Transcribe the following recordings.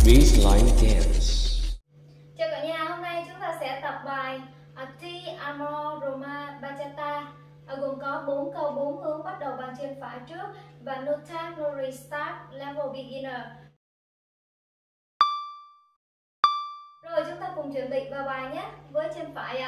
Baseline Dance. Chào cả nhà, hôm nay chúng ta sẽ tập bài Ti amo Roma bachata, gồm có 4 câu 4 hướng, bắt đầu bàn chân phải trước và no time no restart level beginner. Rồi chúng ta cùng chuẩn bị vào bài nhé. Với chân phải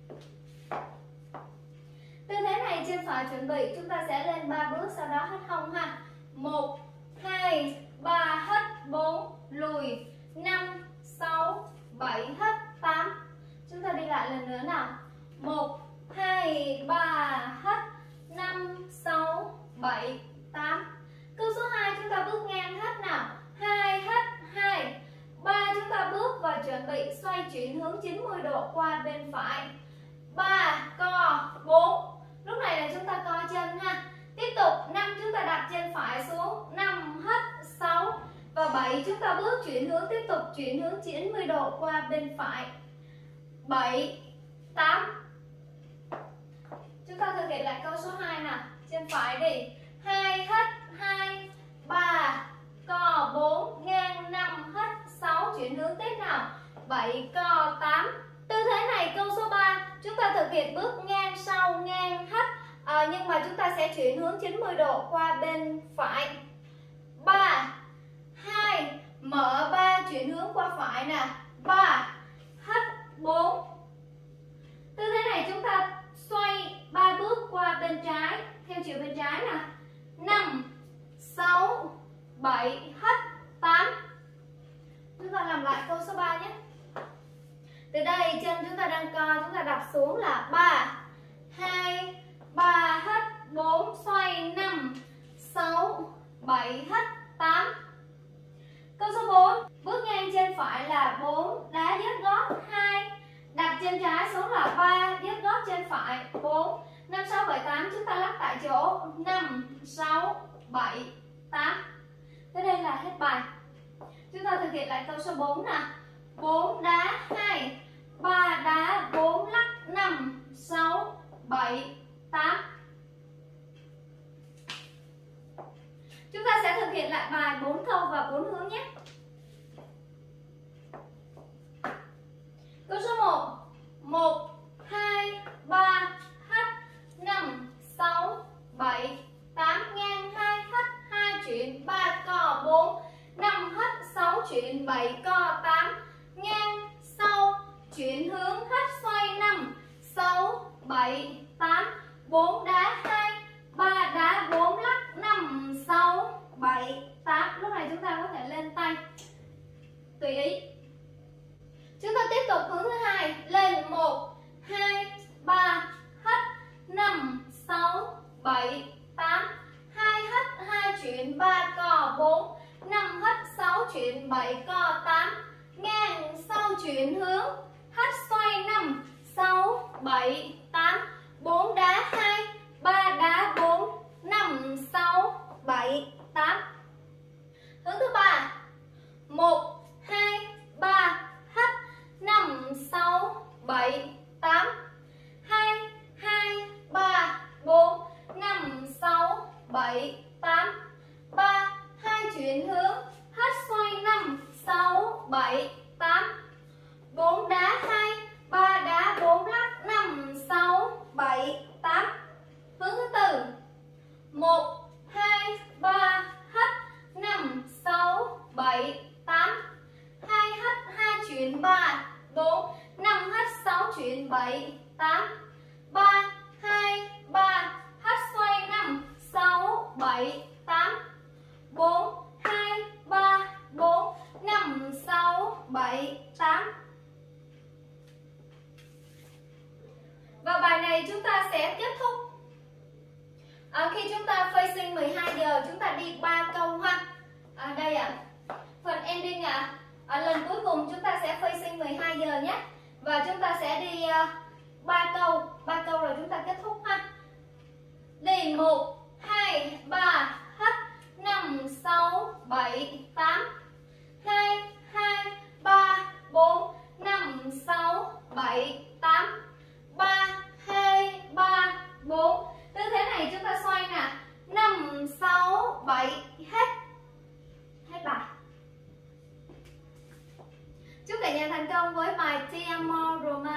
tư thế này, chân phải chuẩn bị, chúng ta sẽ lên 3 bước, sau đó hất hông ha. 1 2 3 hất, 4 lùi, 5 6 7 hất, 8. Chúng ta đi lại lần nữa nào. 1 2 3 hất, 5 6 7 8. Câu số 2 chúng ta bước ngang hất nào. 2 hất 2. 3 chúng ta bước và chuẩn bị xoay chuyển hướng 90 độ qua bên phải. 3 co 4. Lúc này là chúng ta co chân ha. Tiếp tục 5 chúng ta đặt chân phải xuống, 5 hất 6 và 7 chúng ta bước chuyển hướng, tiếp tục chuyển hướng 90 độ qua bên phải. 7 8. Chúng ta thực hiện lại câu số 2 nào. Chân phải đi. 2 hất 2, 3 co 4 ngang, 5 hất 6 chuyển hướng tiếp nào. 7 co 8. Tư thế này câu số 3 chúng ta thực hiện bước ngang sau, ngang hất, nhưng mà chúng ta sẽ chuyển hướng 90 độ qua bên phải. 3 2 mở 3 chuyển hướng qua phải nè. 3 hất 4. Tư thế này chúng ta xoay 3 bước qua bên trái theo chiều bên trái nè. 5 6 7 hất 8. Chúng ta làm lại câu số 3 nhé. Từ đây chân chúng ta đang co, chúng ta đặt xuống là 3 2 3 hất 4 xoay, 5 6 7 hất 8. Câu số 4 bước ngang chân phải là 4 đá dứt gót 2, đặt chân trái xuống là 3 dứt gót chân phải 4 5 6 7 8. Chúng ta lắc tại chỗ 5 6 7 8. Tới đây là hết bài. Chúng ta thực hiện lại câu số 4 nè. 4 đá 2, 3 đá 4 lắc, 5 6 7 8. Chúng ta sẽ thực hiện lại bài 4 câu và 4 hướng nhé. Câu số 1 1 2 3 hất, 5 6 7 8 ngang, 2 hất 2 chuyển, 3 co 4 5 hất 6 chuyển, 7 co 8 ngang sau chuyển hướng hất xoay, 5 6 7 8. 4 đá 2, 3 đá 4 lắc, 5 6 7 8. Lúc này chúng ta có thể lên tay tùy ý. Chúng ta tiếp tục hướng thứ hai, lên 1 2 3 hất 5 6 7 8 2 hất 2 chuyển, 3 co 4 5 hất 6 chuyển, 7 co 8 ngang sau chuyển hướng hất xoay, 5 6 7 8. 4 đá 2, 3 đá 4 5 6 7 8. Hướng thứ ba 1 2 3 hất 5 6 7 8 2 2 3 4 5 6 7 8. 3 2 chuyển hướng hất xoay, 5 6 7 8. 4 đá 2, 3 đá 4 lắc, 5 6 7 8. Hướng thứ tư 1 2 3 hất 5 6 7 8 2 hất 2 chuyển, 3 4 5 hất 6 chuyển, 7 8. 3 2 3 hất xoay, 5 6 7 8. 4 2 3 4 5 6 7 8. Và bài này chúng ta sẽ kết thúc khi chúng ta facing 12 giờ, chúng ta đi 3 câu ha. Đây phần ending lần cuối cùng chúng ta sẽ facing 12 giờ nhé. Và chúng ta sẽ đi 3 câu rồi chúng ta kết thúc ha. Đi 1 2 3 hất 5 6 7 8 2 2 3 4 5 6 7 8. 3 2 3 4. Tư thế này chúng ta xoay nè. 5 6 7 hết. Hết bài. cả nhà thành công với bài Ti Amo Romance.